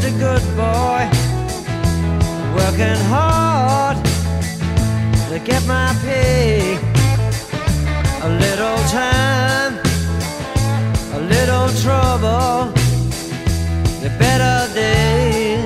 a good boy, working hard to get my pay. A little time, a little trouble, the better days.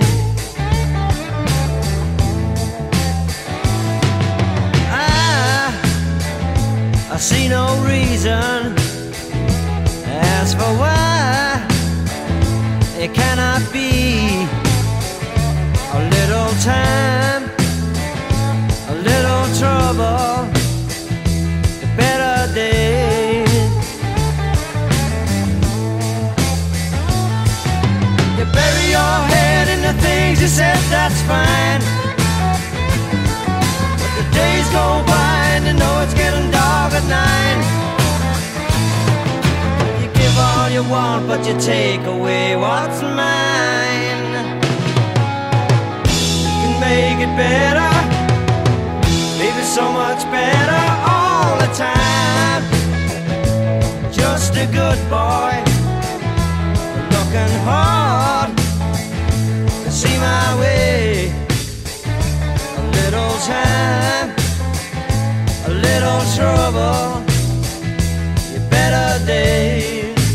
I see no reason as for why it cannot be. A little time, a little trouble, the better days. You bury your head in the things you said, that's fine. But the days go by and you know it's getting dark at night. You give all you want, but you take away what's mine. You can make it better, maybe so much better all the time. Just a good boy, looking hard to see my way. A little time, a little trouble, your better days.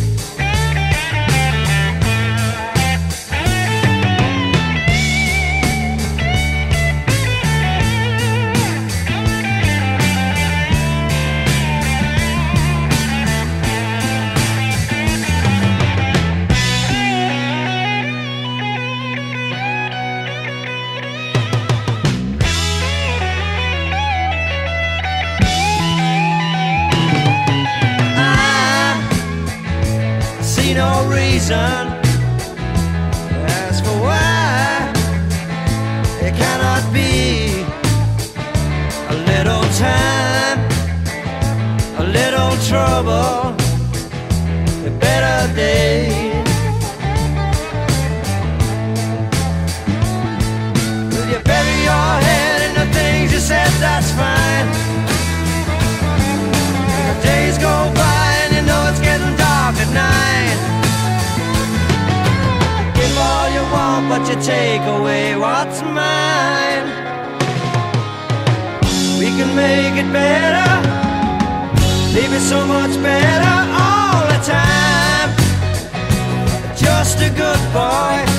No reason as for why it cannot be. A little time, a little trouble, the better days. Will you bury your head in the things you said, that's fine. The days go by and you know it's getting dark at night. Give all you want, but you take away what's mine. We can make it better, maybe so much better all the time. Just a good boy,